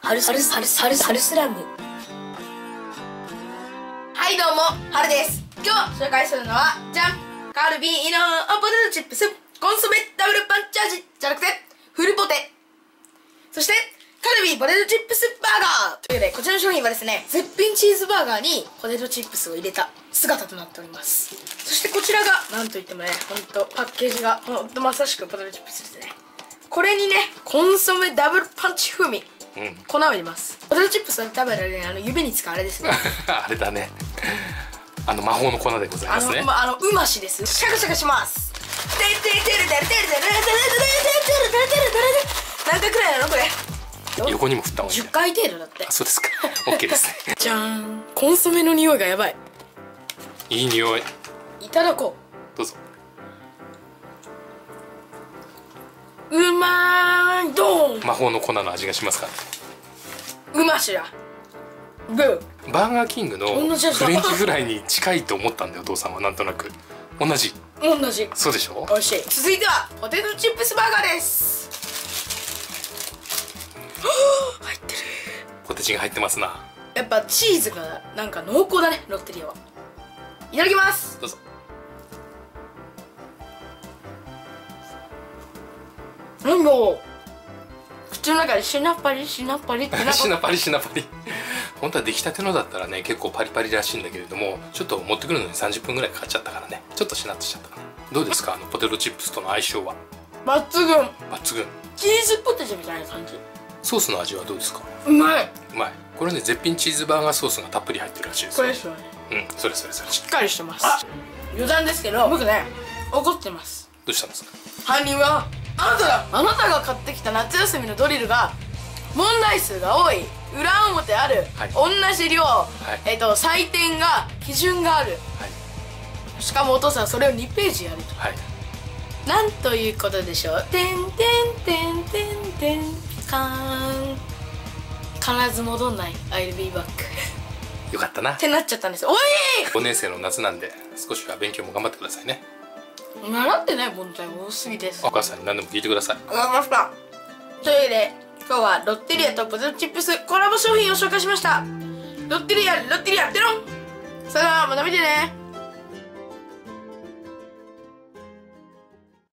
春スラム。 はいどうも、春です。今日紹介するのは、じゃん、カルビーのポテトチップスコンソメダブルパンチ味じゃなくてフルポテ、そしてカルビーポテトチップスバーガーということで、こちらの商品はですね、絶品チーズバーガーにポテトチップスを入れた姿となっております。そしてこちらがなんといってもね、ほんとパッケージがほんとまさしくポテトチップスですね。これにね、コンソメダブルパンチ風味、粉を入れます。ポテトチップスは食べられる指に使うあれですね。 あれだね、魔法の粉でございますね。 うましです。シャカシャカします。何回くらいなのこれ。 横にも振った方がいい。 10回程度だって。 そうですか。OK ですね。 じゃーん、コンソメの匂いがやばい。 いい匂い。 いただこどうぞ。 う。うまーい。ドーン。 魔法の粉の味がしますか。 うましだ。グー。 バーガーキングのフレンチフライに近いと思ったんだよ、お父さんは。なんとなく同じ。そうでしょ。 美味しい。続いてはポテトチップスバーガーです。入ってる。 ポテチが入ってますな。 やっぱチーズがなんか濃厚だね、ロッテリアは。いただきます。 どうぞ。 なんか口の中でシナパリシナパリってシナパリシナパリ。本当は出来たてのだったらね、結構パリパリらしいんだけれども、ちょっと持ってくるのに30分ぐらいかかっちゃったからね、ちょっとしなっとしちゃったかな。どうですか、ポテトチップスとの相性は。 抜群。 抜群。 チーズポテチみたいな感じ。 ソースの味はどうですか。 うまい。 うまい。これね、絶品チーズバーガーソースがたっぷり入ってるらしいですよ。 これですよね。 それ。しっかりしてます。余談ですけど、僕ね、怒ってます。 どうしたんですか。 犯人はあなただ。あなたが買ってきた夏休みのドリルが問題数が多い、裏表ある、同じ量、採点が基準がある、しかもお父さんそれを2ページやると、なんということでしょう。てんてんてんてんてんピカーン。必ず戻んない I'll be back よかったなってなっちゃったんですよ。おい 5年生の夏なんで、少しは勉強も頑張ってくださいね。 習ってない問題多すぎです。 お母さんに何でも聞いてください。 わかりました。というわけで今日はロッテリアとポテトチップスコラボ商品を紹介しました。ロッテリアデロン。それではまた見てね。